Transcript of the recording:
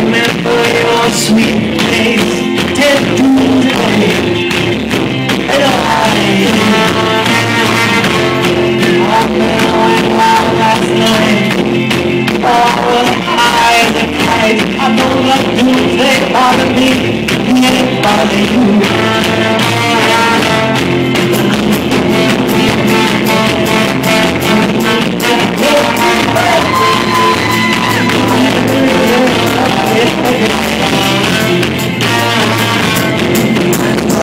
remember your sweet face till Doomsday. And I've been going wild last night. All high as a kite. I know that Doomsday bothered me, and it bothered you.